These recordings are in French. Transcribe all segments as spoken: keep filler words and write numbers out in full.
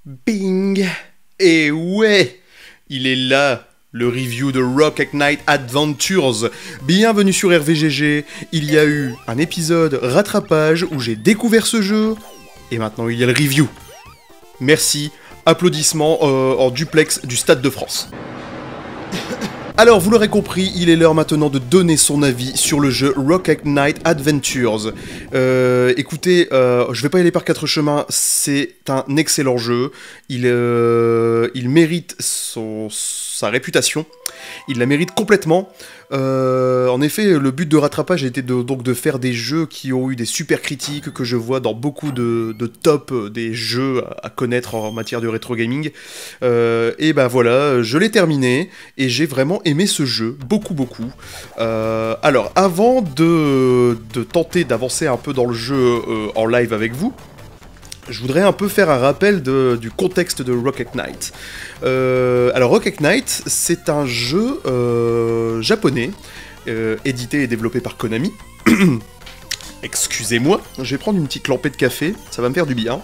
Bing! Et ouais! Il est là, le review de Rocket Knight Adventures. Bienvenue sur R V G G. Il y a eu un épisode rattrapage où j'ai découvert ce jeu, et maintenant il y a le review. Merci, applaudissements euh, en duplex du Stade de France. Alors, vous l'aurez compris, il est l'heure maintenant de donner son avis sur le jeu Rocket Knight Adventures. Euh, écoutez, euh, je vais pas y aller par quatre chemins, c'est un excellent jeu. Il, euh, il mérite son, sa réputation. Il la mérite complètement. Euh, en effet, le but de rattrapage était de, donc de faire des jeux qui ont eu des super critiques, que je vois dans beaucoup de, de top des jeux à, à connaître en matière de rétro gaming. Euh, et ben voilà, je l'ai terminé, et j'ai vraiment aimé ce jeu, beaucoup beaucoup. Euh, alors, avant de, de tenter d'avancer un peu dans le jeu euh, en live avec vous, je voudrais un peu faire un rappel de, du contexte de Rocket Knight. Euh, alors Rocket Knight, c'est un jeu euh, japonais, euh, édité et développé par Konami. Excusez-moi, je vais prendre une petite lampée de café, ça va me faire du bien.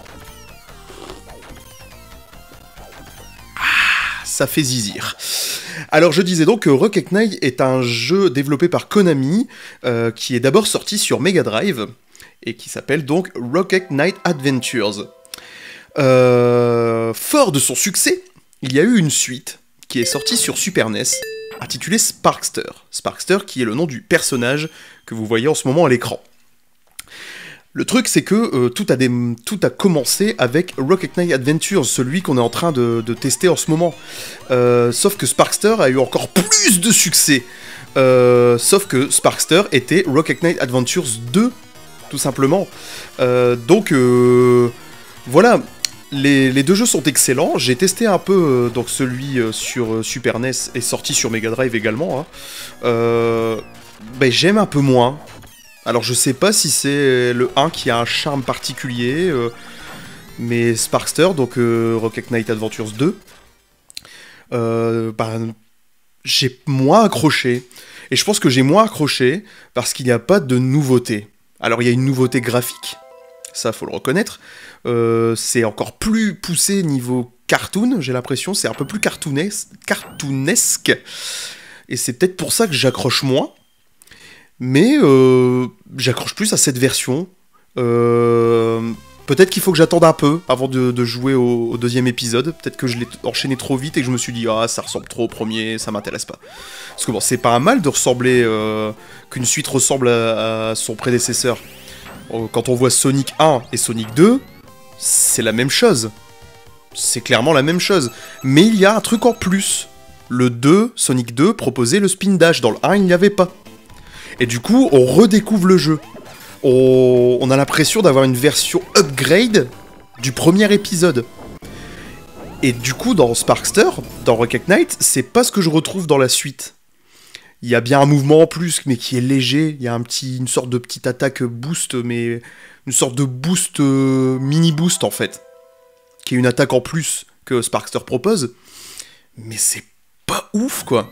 Ah, ça fait zizir. Alors je disais donc que Rocket Knight est un jeu développé par Konami, euh, qui est d'abord sorti sur Mega Drive, et qui s'appelle donc Rocket Knight Adventures. Euh, fort de son succès, il y a eu une suite qui est sortie sur Super N E S, intitulée Sparkster. Sparkster qui est le nom du personnage que vous voyez en ce moment à l'écran. Le truc, c'est que euh, tout, a des, tout a commencé avec Rocket Knight Adventures, celui qu'on est en train de, de tester en ce moment. Euh, sauf que Sparkster a eu encore plus de succès. Euh, sauf que Sparkster était Rocket Knight Adventures deux, tout simplement. Euh, donc, euh, voilà, les, les deux jeux sont excellents. J'ai testé un peu, euh, donc celui euh, sur euh, Super N E S est sorti sur Mega Drive également. Hein. Euh, ben, j'aime un peu moins. Alors, je sais pas si c'est le un qui a un charme particulier, euh, mais Sparkster, donc euh, Rocket Knight Adventures deux, euh, ben, j'ai moins accroché. Et je pense que j'ai moins accroché parce qu'il n'y a pas de nouveauté. Alors il y a une nouveauté graphique, ça faut le reconnaître, euh, c'est encore plus poussé niveau cartoon, j'ai l'impression, c'est un peu plus cartoonesque, cartoonesque, et c'est peut-être pour ça que j'accroche moins, mais euh, j'accroche plus à cette version. Euh, peut-être qu'il faut que j'attende un peu avant de, de jouer au, au deuxième épisode, peut-être que je l'ai enchaîné trop vite et que je me suis dit « Ah, ça ressemble trop au premier, ça m'intéresse pas ». Parce que bon, c'est pas un mal de ressembler, euh, qu'une suite ressemble à, à son prédécesseur. Quand on voit Sonic un et Sonic deux, c'est la même chose. C'est clairement la même chose. Mais il y a un truc en plus. Le deux, Sonic deux, proposait le spin dash. Dans le un, il n'y avait pas. Et du coup, on redécouvre le jeu. On, on a l'impression d'avoir une version upgrade du premier épisode. Et du coup, dans Sparkster, dans Rocket Knight, c'est pas ce que je retrouve dans la suite. Il y a bien un mouvement en plus, mais qui est léger. Il y a un petit, une sorte de petite attaque boost, mais une sorte de boost, euh, mini-boost en fait. Qui est une attaque en plus que Sparkster propose. Mais c'est pas ouf, quoi.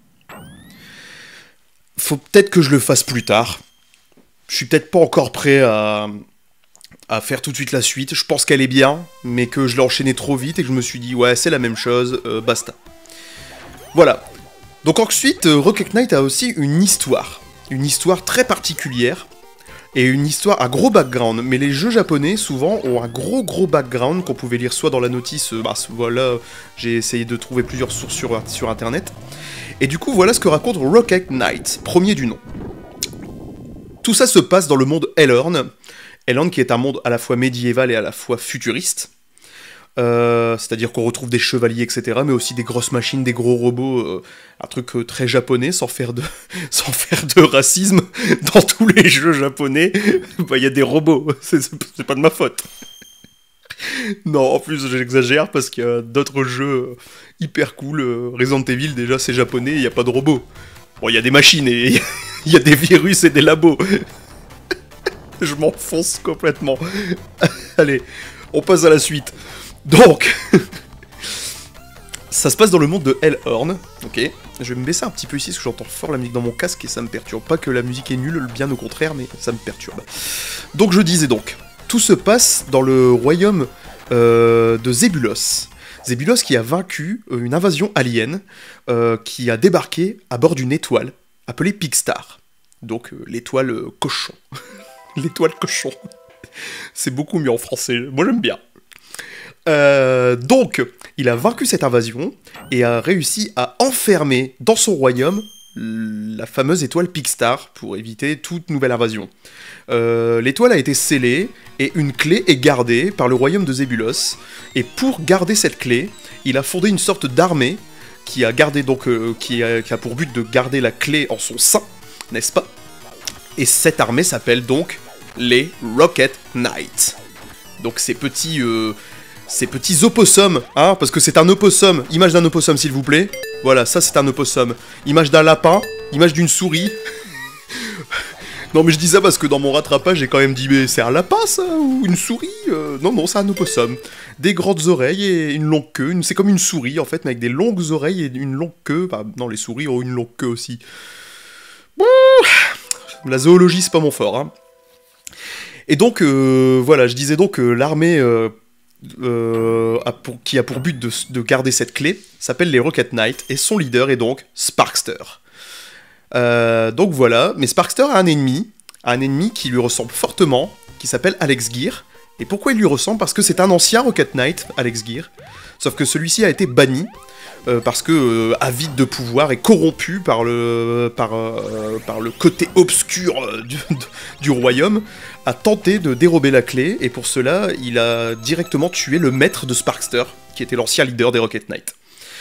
Faut peut-être que je le fasse plus tard. Je suis peut-être pas encore prêt à, à faire tout de suite la suite. Je pense qu'elle est bien, mais que je l'ai enchaîné trop vite et que je me suis dit, ouais, c'est la même chose, euh, basta. Voilà. Donc ensuite, euh, Rocket Knight a aussi une histoire. Une histoire très particulière. Et une histoire à gros background. Mais les jeux japonais, souvent, ont un gros gros background qu'on pouvait lire soit dans la notice, euh, bah voilà, j'ai essayé de trouver plusieurs sources sur, sur internet. Et du coup, voilà ce que raconte Rocket Knight, premier du nom. Tout ça se passe dans le monde Elorn. Elorn qui est un monde à la fois médiéval et à la fois futuriste. Euh, C'est-à-dire qu'on retrouve des chevaliers, et cetera, mais aussi des grosses machines, des gros robots, euh, un truc euh, très japonais, sans faire de, sans faire de racisme. Dans tous les jeux japonais, bah, y a des robots, c'est pas de ma faute. Non, en plus j'exagère parce qu'il y a d'autres jeux hyper cool. Resident Evil, déjà, c'est japonais, il n'y a pas de robots. Bon, il y a des machines et il y a des virus et des labos. Je m'enfonce complètement. Allez, on passe à la suite. Donc, ça se passe dans le monde de Elorn, ok. Je vais me baisser un petit peu ici parce que j'entends fort la musique dans mon casque et ça me perturbe. Pas que la musique est nulle, bien au contraire, mais ça me perturbe. Donc je disais donc, tout se passe dans le royaume euh, de Zébulos. Zébulos qui a vaincu euh, une invasion alien euh, qui a débarqué à bord d'une étoile appelée Pigstar. Donc euh, l'étoile euh, cochon. L'étoile cochon. C'est beaucoup mieux en français, moi j'aime bien. Euh, donc, il a vaincu cette invasion et a réussi à enfermer dans son royaume la fameuse étoile Pigstar pour éviter toute nouvelle invasion. Euh, l'étoile a été scellée et une clé est gardée par le royaume de Zébulos. Et pour garder cette clé, il a fondé une sorte d'armée qui a gardé donc euh, qui, a, qui a pour but de garder la clé en son sein, n'est-ce pas? Et cette armée s'appelle donc les Rocket Knights. Donc ces petits euh, ces petits opossums, hein, parce que c'est un opossum. Image d'un opossum, s'il vous plaît. Voilà, ça c'est un opossum. Image d'un lapin, image d'une souris. Non mais je dis ça parce que dans mon rattrapage j'ai quand même dit mais c'est un lapin ça ou une souris euh, Non non c'est un opossum. Des grandes oreilles et une longue queue. Une... C'est comme une souris en fait mais avec des longues oreilles et une longue queue. Enfin, non les souris ont une longue queue aussi. Bon, la zoologie c'est pas mon fort. Hein. Et donc euh, voilà je disais donc que l'armée euh, euh, a pour... qui a pour but de, de garder cette clé s'appelle les Rocket Knights et son leader est donc Sparkster. Euh, donc voilà, mais Sparkster a un ennemi, un ennemi qui lui ressemble fortement, qui s'appelle Alex Gear. Et pourquoi il lui ressemble? Parce que c'est un ancien Rocket Knight, Alex Gear, sauf que celui-ci a été banni, euh, parce que, euh, avide de pouvoir et corrompu par le, par, euh, par le côté obscur euh, du, du royaume, a tenté de dérober la clé, et pour cela, il a directement tué le maître de Sparkster, qui était l'ancien leader des Rocket Knights.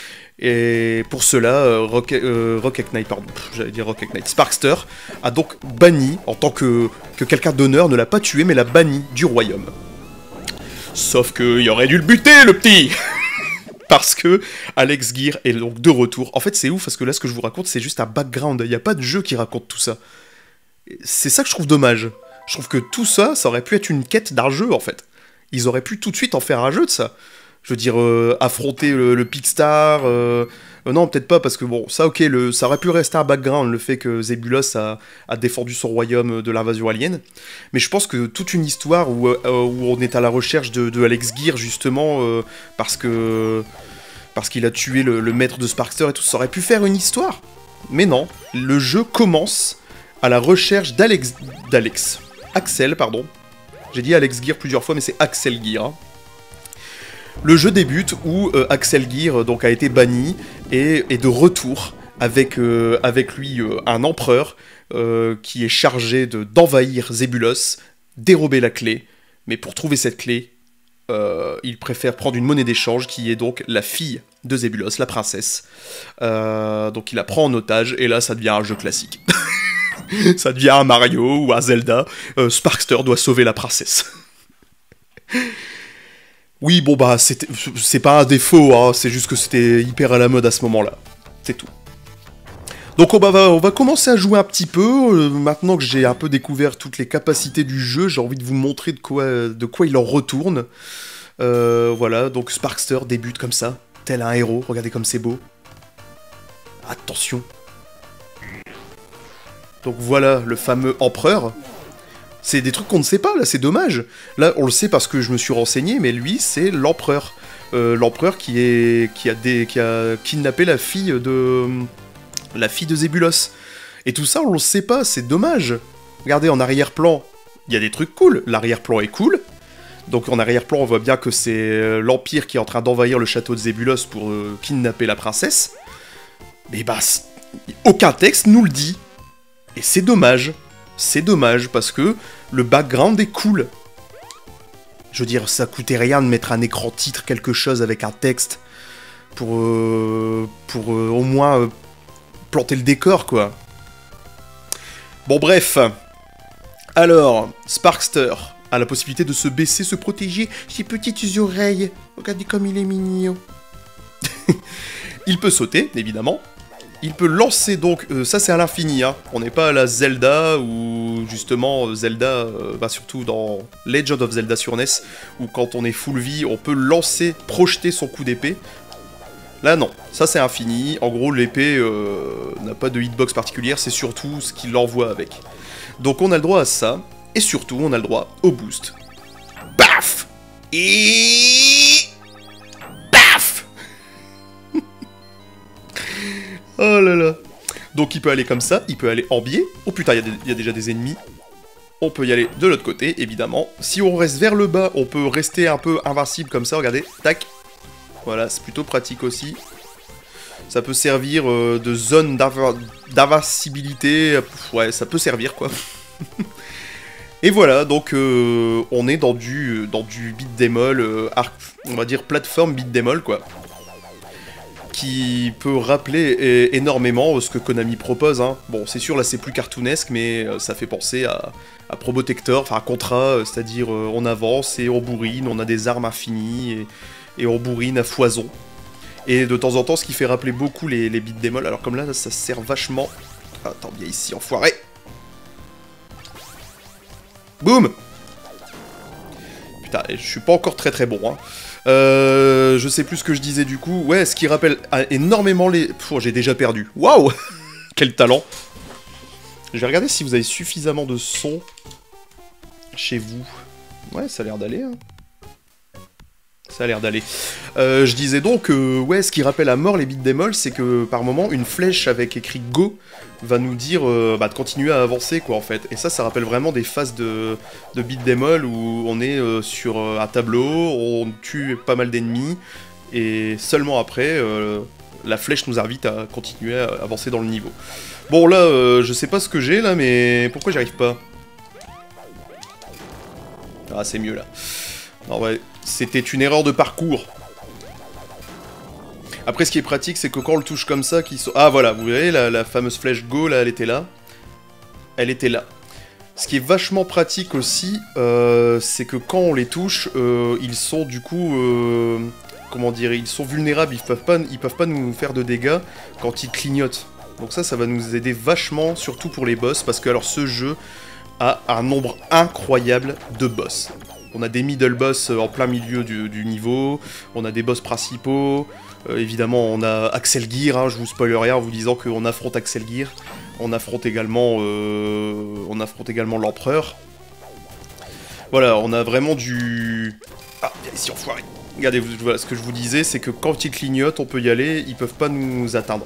Et pour cela, euh, Rocket, euh, Rocket Knight, pardon, j'allais dire Rocket Knight, Sparkster a donc banni, en tant que, que quelqu'un d'honneur, ne l'a pas tué, mais l'a banni du royaume. Sauf qu'il aurait dû le buter, le petit. Parce que Alex Gear est donc de retour. En fait, c'est ouf, parce que là, ce que je vous raconte, c'est juste un background. Il n'y a pas de jeu qui raconte tout ça. C'est ça que je trouve dommage. Je trouve que tout ça, ça aurait pu être une quête d'un jeu, en fait. Ils auraient pu tout de suite en faire un jeu de ça. Je veux dire, euh, affronter le, le Pigstar... Euh, euh, non, peut-être pas, parce que bon, ça, ok, le, ça aurait pu rester un background, le fait que Zébulos a, a défendu son royaume de l'invasion alien. Mais je pense que toute une histoire où, euh, où on est à la recherche de, de Alex Gear, justement, euh, parce que... parce qu'il a tué le, le maître de Sparkster et tout, ça aurait pu faire une histoire. Mais non, le jeu commence à la recherche d'Alex... d'Alex... Axel, pardon. J'ai dit Alex Gear plusieurs fois, mais c'est Axel Gear, hein. Le jeu débute où euh, Axel Gear donc, a été banni et est de retour avec, euh, avec lui euh, un empereur euh, qui est chargé de, d'envahir Zébulos, dérober la clé, mais pour trouver cette clé, euh, il préfère prendre une monnaie d'échange qui est donc la fille de Zébulos, la princesse. Euh, donc il la prend en otage et là ça devient un jeu classique. Ça devient un Mario ou un Zelda, euh, Sparkster doit sauver la princesse. Oui, bon bah, c'est pas un défaut, hein, c'est juste que c'était hyper à la mode à ce moment-là. C'est tout. Donc on va, on va commencer à jouer un petit peu. Euh, maintenant que j'ai un peu découvert toutes les capacités du jeu, j'ai envie de vous montrer de quoi, de quoi il en retourne. Euh, voilà, donc Sparkster débute comme ça, tel un héros. Regardez comme c'est beau. Attention. Donc voilà le fameux empereur. C'est des trucs qu'on ne sait pas, là, c'est dommage. Là, on le sait parce que je me suis renseigné, mais lui, c'est l'empereur. Euh, l'empereur qui, est, qui, a des, qui a kidnappé la fille de... La fille de Zébulos. Et tout ça, on le sait pas, c'est dommage. Regardez, en arrière-plan, il y a des trucs cool. L'arrière-plan est cool. Donc en arrière-plan, on voit bien que c'est l'Empire qui est en train d'envahir le château de Zébulos pour euh, kidnapper la princesse. Mais bah, aucun texte nous le dit. Et c'est dommage. C'est dommage, parce que le background est cool. Je veux dire, ça coûtait rien de mettre un écran titre, quelque chose avec un texte, pour, euh, pour euh, au moins euh, planter le décor, quoi. Bon, bref. Alors, Sparkster a la possibilité de se baisser, se protéger ses petites oreilles. Regardez comme il est mignon. Il peut sauter, évidemment. Il peut lancer donc, euh, ça c'est à l'infini, hein. On n'est pas à la Zelda, ou justement Zelda, euh, bah surtout dans Legend of Zelda sur N E S, où quand on est full vie, on peut lancer, projeter son coup d'épée. Là non, ça c'est infini, en gros l'épée euh, n'a pas de hitbox particulière, c'est surtout ce qu'il l'envoie avec. Donc on a le droit à ça, et surtout on a le droit au boost. Paf! Et... Oh là là. Donc il peut aller comme ça, il peut aller en biais. Oh putain, il y, y a déjà des ennemis. On peut y aller de l'autre côté, évidemment. Si on reste vers le bas, on peut rester un peu invincible comme ça, regardez. Tac. Voilà, c'est plutôt pratique aussi. Ça peut servir euh, de zone d'invincibilité. Ouais, ça peut servir, quoi. Et voilà, donc euh, on est dans du, dans du beat'em all, euh, on va dire plateforme beat'em all, quoi. Qui peut rappeler é énormément ce que Konami propose. Hein. Bon, c'est sûr, là c'est plus cartoonesque, mais euh, ça fait penser à, à Probotector, enfin à Contra, euh, c'est-à-dire euh, on avance et on bourrine, on a des armes infinies, et, et on bourrine à foison. Et de temps en temps, ce qui fait rappeler beaucoup les, les beat'em all, alors comme là, ça sert vachement... Attends, viens ici, enfoiré. Boum. Putain, je suis pas encore très très bon, hein. Euh, je sais plus ce que je disais du coup. Ouais, ce qui rappelle énormément les... Pff, j'ai déjà perdu. Waouh. Quel talent. Je vais regarder si vous avez suffisamment de son chez vous. Ouais, ça a l'air d'aller, hein. Ça a l'air d'aller. Euh, je disais donc, euh, ouais, ce qui rappelle à mort les beat'em all, c'est que par moment, une flèche avec écrit Go va nous dire euh, bah, de continuer à avancer, quoi, en fait. Et ça, ça rappelle vraiment des phases de, de beat'em all où on est euh, sur euh, un tableau, on tue pas mal d'ennemis, et seulement après, euh, la flèche nous invite à continuer à avancer dans le niveau. Bon, là, euh, je sais pas ce que j'ai, là, mais pourquoi j'y arrive pas? Ah, c'est mieux, là. Non, ouais, c'était une erreur de parcours. Après, ce qui est pratique, c'est que quand on le touche comme ça, qu'il so... Ah, voilà, vous voyez, la, la fameuse flèche Go, là, elle était là. Elle était là. Ce qui est vachement pratique aussi, euh, c'est que quand on les touche, euh, ils sont du coup... Euh, comment dire, ils sont vulnérables, ils peuvent pas, ils peuvent pas nous faire de dégâts quand ils clignotent. Donc ça, ça va nous aider vachement, surtout pour les boss, parce que alors ce jeu a un nombre incroyable de boss. On a des middle boss en plein milieu du, du niveau, on a des boss principaux, euh, évidemment on a Axel Gear, hein, je vous spoil rien en vous disant qu'on affronte Axel Gear, on affronte également, euh, on affronte également l'Empereur. Voilà, on a vraiment du... Ah, viens ici enfoiré. Regardez, voilà, ce que je vous disais, c'est que quand ils clignotent, on peut y aller, ils peuvent pas nous atteindre.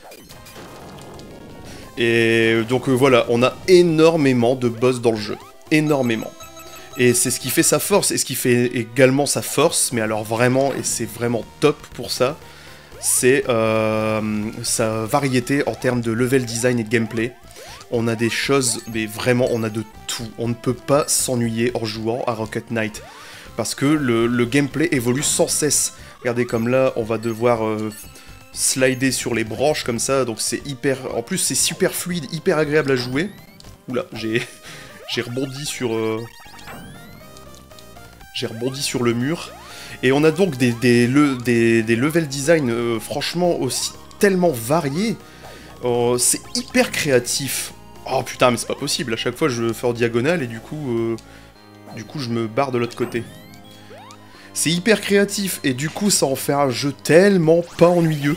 Et donc euh, voilà, on a énormément de boss dans le jeu, énormément. Et c'est ce qui fait sa force, et ce qui fait également sa force, mais alors vraiment, et c'est vraiment top pour ça, c'est euh, sa variété en termes de level design et de gameplay. On a des choses, mais vraiment, on a de tout. On ne peut pas s'ennuyer en jouant à Rocket Knight. Parce que le, le gameplay évolue sans cesse. Regardez, comme là, on va devoir euh, slider sur les branches comme ça, donc c'est hyper... En plus, c'est super fluide, hyper agréable à jouer. Oula, j'ai j'ai rebondi sur... Euh... J'ai rebondi sur le mur. Et on a donc des, des, le, des, des level design euh, franchement aussi tellement variés. Euh, c'est hyper créatif. Oh putain, mais c'est pas possible. À chaque fois, je fais en diagonale et du coup, euh, du coup, je me barre de l'autre côté. C'est hyper créatif et du coup, ça en fait un jeu tellement pas ennuyeux.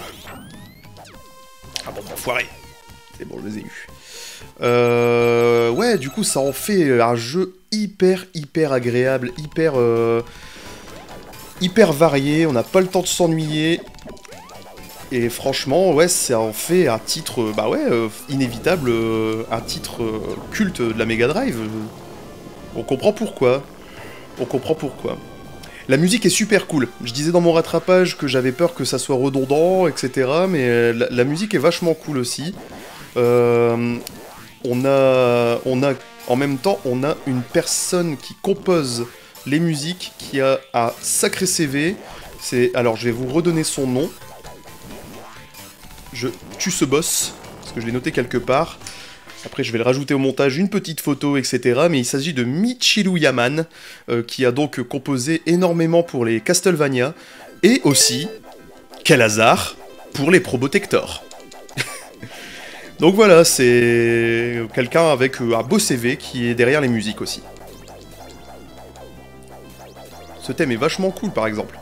Ah bon, enfoiré. C'est bon, je les ai eus. Euh, ouais, du coup, ça en fait un jeu hyper, hyper agréable, hyper, euh, hyper varié. On n'a pas le temps de s'ennuyer. Et franchement, ouais, ça en fait un titre, bah ouais, euh, inévitable, euh, un titre euh, culte de la Mega Drive. On comprend pourquoi. On comprend pourquoi. La musique est super cool. Je disais dans mon rattrapage que j'avais peur que ça soit redondant, et cetera. Mais la, la musique est vachement cool aussi. Euh, on a, on a, en même temps, on a une personne qui compose les musiques, qui a un sacré C V. C'est, alors, je vais vous redonner son nom. Je tue ce boss, parce que je l'ai noté quelque part. Après, je vais le rajouter au montage, une petite photo, et cetera. Mais il s'agit de Michiru Yaman, euh, qui a donc composé énormément pour les Castlevania, et aussi, quel hasard, pour les Probotector. Donc voilà, c'est quelqu'un avec un beau C V qui est derrière les musiques aussi. Ce thème est vachement cool, par exemple.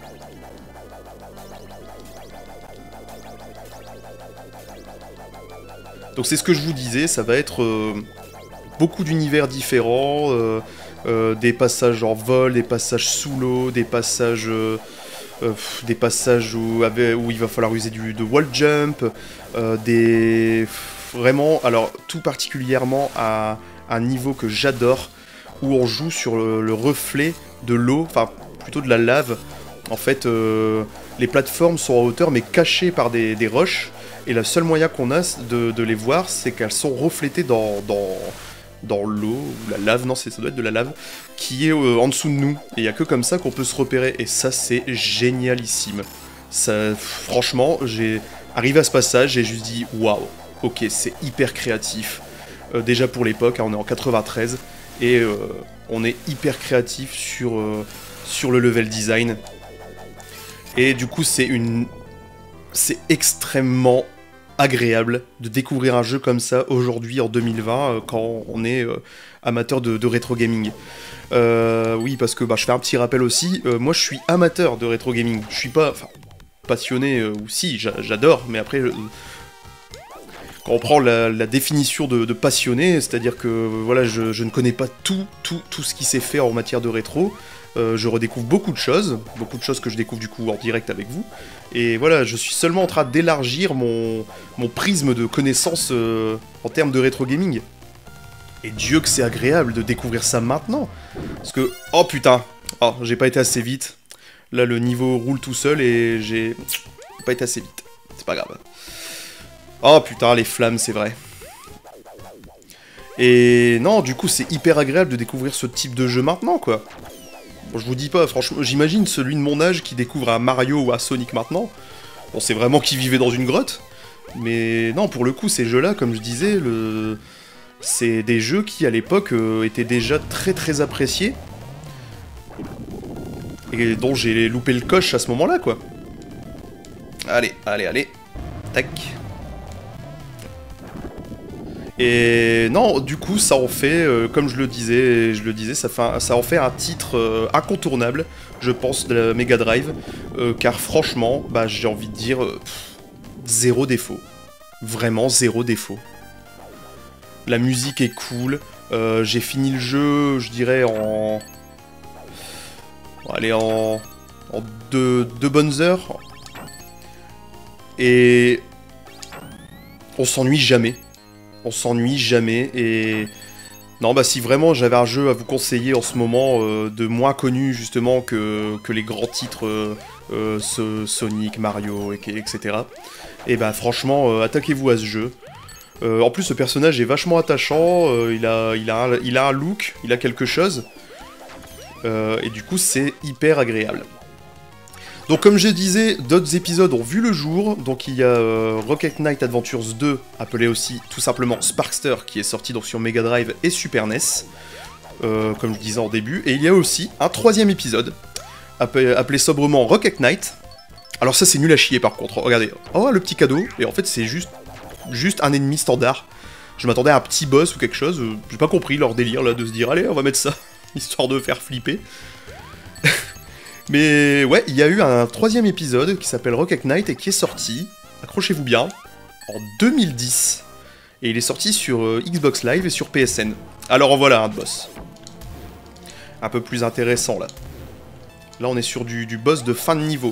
Donc c'est ce que je vous disais, ça va être euh, beaucoup d'univers différents, euh, euh, des passages en vol, des passages sous l'eau, des passages euh, euh, pff, des passages où, où il va falloir user du, de wall jump, euh, des... Vraiment, alors tout particulièrement à un niveau que j'adore, où on joue sur le, le reflet de l'eau, enfin plutôt de la lave. En fait, euh, les plateformes sont en hauteur mais cachées par des, des roches, et le seul moyen qu'on a de, de les voir, c'est qu'elles sont reflétées dans, dans, dans l'eau, ou la lave, non ça doit être de la lave, qui est euh, en dessous de nous. Et il n'y a que comme ça qu'on peut se repérer, et ça c'est génialissime. Ça, franchement, j'ai arrivé à ce passage, j'ai juste dit waouh. Ok, c'est hyper créatif. Euh, déjà pour l'époque, hein, on est en quatre-vingt-treize, et euh, on est hyper créatif sur, euh, sur le level design. Et du coup, c'est une... c'est extrêmement agréable de découvrir un jeu comme ça aujourd'hui, en deux mille vingt, euh, quand on est euh, amateur de, de rétro gaming. Euh, oui, parce que bah, je fais un petit rappel aussi, euh, moi je suis amateur de rétro gaming. Je suis pas... Enfin, passionné, euh, ou si, j'adore, mais après... Euh, Quand on prend la, la définition de, de passionné, c'est-à-dire que voilà, je, je ne connais pas tout, tout, tout ce qui s'est fait en matière de rétro. Euh, je redécouvre beaucoup de choses, beaucoup de choses que je découvre du coup en direct avec vous. Et voilà, je suis seulement en train d'élargir mon, mon prisme de connaissances euh, en termes de rétro gaming. Et Dieu que c'est agréable de découvrir ça maintenant. Parce que, oh putain, oh, j'ai pas été assez vite. Là, le niveau roule tout seul et j'ai pas été assez vite. C'est pas grave. Oh putain, les flammes, c'est vrai. Et non, du coup, c'est hyper agréable de découvrir ce type de jeu maintenant, quoi. Bon, je vous dis pas, franchement, j'imagine celui de mon âge qui découvre un Mario ou un Sonic maintenant. On sait vraiment qu'il vivait dans une grotte. Mais non, pour le coup, ces jeux-là, comme je disais, le... c'est des jeux qui, à l'époque, euh, étaient déjà très très appréciés. Et dont j'ai loupé le coche à ce moment-là, quoi. Allez, allez, allez. Tac. Et non, du coup, ça en fait, euh, comme je le disais, je le disais, ça, fait un, ça en fait un titre euh, incontournable, je pense, de la Mega Drive, euh, car franchement, bah, j'ai envie de dire, euh, pff, zéro défaut. Vraiment zéro défaut. La musique est cool, euh, j'ai fini le jeu, je dirais, en... Allez, en... en deux, deux bonnes heures. Et... on s'ennuie jamais. On s'ennuie jamais, et... Non, bah si vraiment j'avais un jeu à vous conseiller en ce moment, euh, de moins connu justement que, que les grands titres euh, euh, ce, Sonic, Mario, et, et cetera. Et bah franchement, euh, attaquez-vous à ce jeu. Euh, en plus, ce personnage est vachement attachant, euh, il, a, il, a un, il a un look, il a quelque chose. Euh, et du coup, c'est hyper agréable. Donc comme je disais, d'autres épisodes ont vu le jour, donc il y a euh, Rocket Knight Adventures deux, appelé aussi tout simplement Sparkster, qui est sorti donc sur Mega Drive et Super N E S, euh, comme je disais en début, et il y a aussi un troisième épisode, appelé, appelé sobrement Rocket Knight. Alors ça c'est nul à chier par contre, regardez, oh le petit cadeau, et en fait c'est juste, juste un ennemi standard. Je m'attendais à un petit boss ou quelque chose, euh, j'ai pas compris leur délire là de se dire allez on va mettre ça, histoire de faire flipper. Mais ouais, il y a eu un troisième épisode qui s'appelle Rocket Knight et qui est sorti, accrochez-vous bien, en deux mille dix. Et il est sorti sur euh, Xbox Live et sur P S N. Alors en voilà un boss. Un peu plus intéressant là. Là on est sur du, du boss de fin de niveau.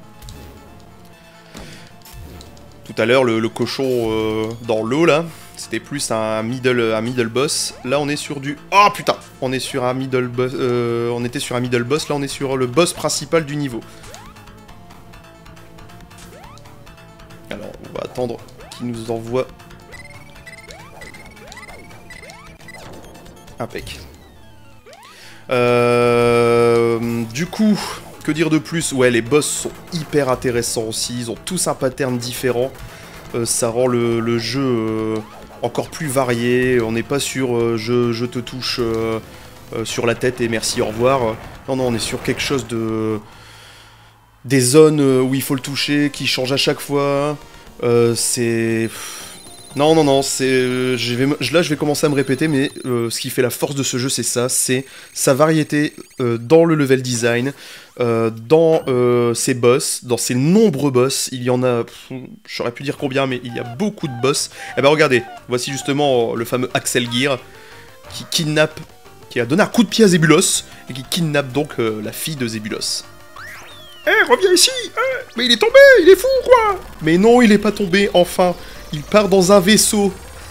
Tout à l'heure le, le cochon euh, dans l'eau là, c'était plus un middle, un middle boss. Là on est sur du... Oh putain. On est sur un middle boss... Euh, on était sur un middle boss, là on est sur le boss principal du niveau. Alors on va attendre qu'il nous envoie... Impec. Euh, du coup, que dire de plus? Ouais, les boss sont hyper intéressants aussi, ils ont tous un pattern différent. Euh, ça rend le, le jeu... Euh, encore plus varié, on n'est pas sur euh, je, je te touche euh, euh, sur la tête et merci, au revoir. Non, non, on est sur quelque chose de... Des zones où il faut le toucher, qui changent à chaque fois. Euh, c'est... Non, non, non, c'est... Je vais... Là, je vais commencer à me répéter, mais euh, ce qui fait la force de ce jeu, c'est ça, c'est sa variété euh, dans le level design, euh, dans euh, ses boss, dans ses nombreux boss. Il y en a... J'aurais pu dire combien, mais il y a beaucoup de boss. Et ben regardez, voici justement le fameux Axel Gear, qui kidnappe... qui a donné un coup de pied à Zébulos, et qui kidnappe donc euh, la fille de Zébulos. Eh reviens ici. Hein, mais il est tombé, il est fou, quoi. Mais non, il est pas tombé, enfin. Il part dans un vaisseau.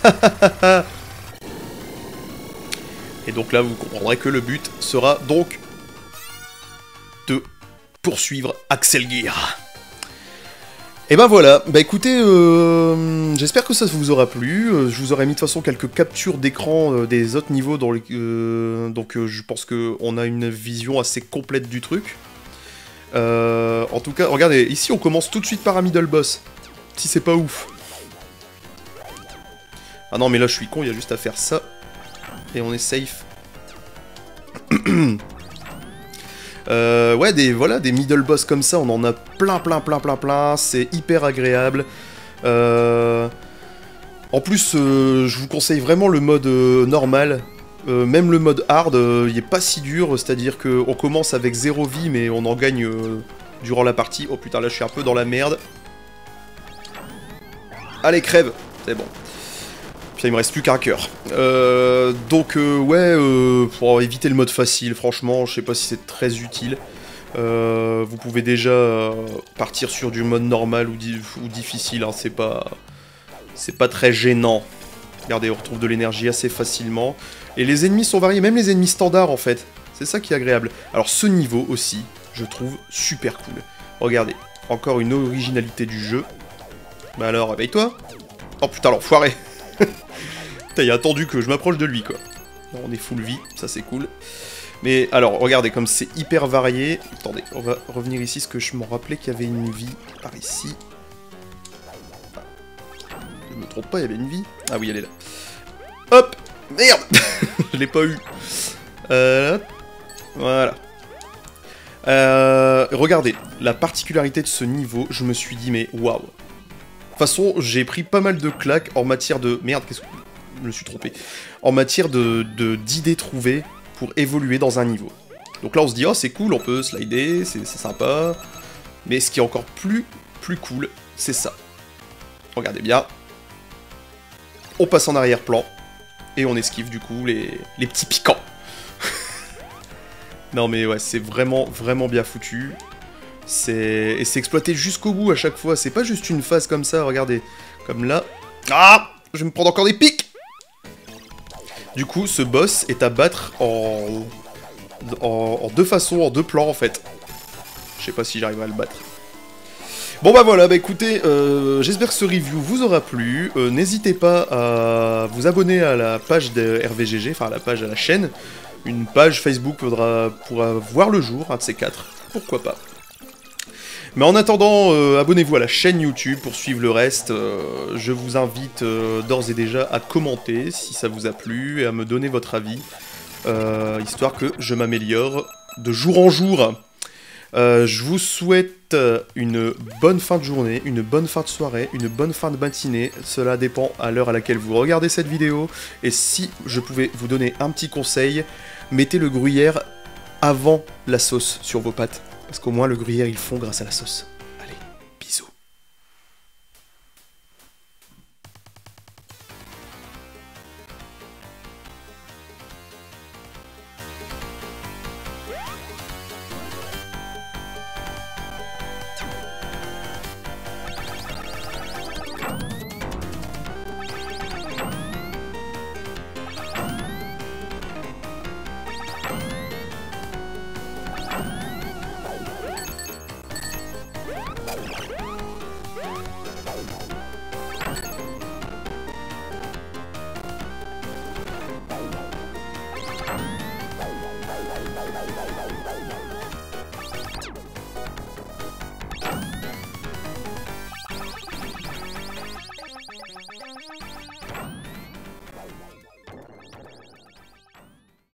Et donc là, vous comprendrez que le but sera donc de poursuivre Axel Gear. Et ben voilà, bah écoutez, euh, j'espère que ça vous aura plu, euh, je vous aurais mis de toute façon quelques captures d'écran euh, des autres niveaux, dans les, euh, donc euh, je pense qu'on a une vision assez complète du truc. Euh, en tout cas, regardez, ici on commence tout de suite par un middle boss, si c'est pas ouf. Ah non mais là je suis con, il y a juste à faire ça, et on est safe. Euh, ouais, des, voilà, des middle boss comme ça, on en a plein, plein, plein, plein, plein, c'est hyper agréable. Euh, en plus, euh, je vous conseille vraiment le mode euh, normal, euh, même le mode hard, euh, il est pas si dur, c'est-à-dire qu'on commence avec zéro vie, mais on en gagne euh, durant la partie. Oh putain, là je suis un peu dans la merde. Allez, crève, c'est bon. Puis il me reste plus qu'un cœur. Euh, donc euh, ouais, euh, pour éviter le mode facile, franchement, je sais pas si c'est très utile. Euh, vous pouvez déjà euh, partir sur du mode normal ou, di ou difficile, hein, c'est pas, c'est pas très gênant. Regardez, on retrouve de l'énergie assez facilement. Et les ennemis sont variés, même les ennemis standards en fait. C'est ça qui est agréable. Alors ce niveau aussi, je trouve super cool. Regardez, encore une originalité du jeu. Bah alors, réveille-toi. Oh putain, l'enfoiré. Putain, il a attendu que je m'approche de lui, quoi. On est full vie, ça c'est cool. Mais alors, regardez, comme c'est hyper varié... Attendez, on va revenir ici, parce que je m'en rappelais qu'il y avait une vie par ici. Ah, je me trompe pas, il y avait une vie. Ah oui, elle est là. Hop. Merde. Je l'ai pas eu. Euh, voilà. Euh, regardez, la particularité de ce niveau, je me suis dit, mais waouh. De toute façon, j'ai pris pas mal de claques en matière de... Merde, qu'est-ce que... Je me suis trompé. En matière de de, d'idées trouvées pour évoluer dans un niveau. Donc là, on se dit, oh, c'est cool, on peut slider, c'est sympa. Mais ce qui est encore plus, plus cool, c'est ça. Regardez bien. On passe en arrière-plan. Et on esquive, du coup, les, les petits piquants. Non, mais ouais, c'est vraiment, vraiment bien foutu. Et c'est exploité jusqu'au bout à chaque fois. C'est pas juste une phase comme ça, regardez. Comme là. Ah! Je vais me prendre encore des pics! Du coup, ce boss est à battre en... En... en deux façons, en deux plans, en fait. Je sais pas si j'arriverai à le battre. Bon bah voilà, bah écoutez, euh, j'espère que ce review vous aura plu. Euh, N'hésitez pas à vous abonner à la page de R V G G, enfin à la page, à la chaîne. Une page Facebook pourra, pourra voir le jour, un de ces quatre. Pourquoi pas. Mais en attendant, euh, abonnez-vous à la chaîne YouTube pour suivre le reste. Euh, je vous invite euh, d'ores et déjà à commenter si ça vous a plu et à me donner votre avis, euh, histoire que je m'améliore de jour en jour. Euh, je vous souhaite une bonne fin de journée, une bonne fin de soirée, une bonne fin de matinée. Cela dépend à l'heure à laquelle vous regardez cette vidéo. Et si je pouvais vous donner un petit conseil, mettez le gruyère avant la sauce sur vos pâtes. Parce qu'au moins le gruyère il fond grâce à la sauce.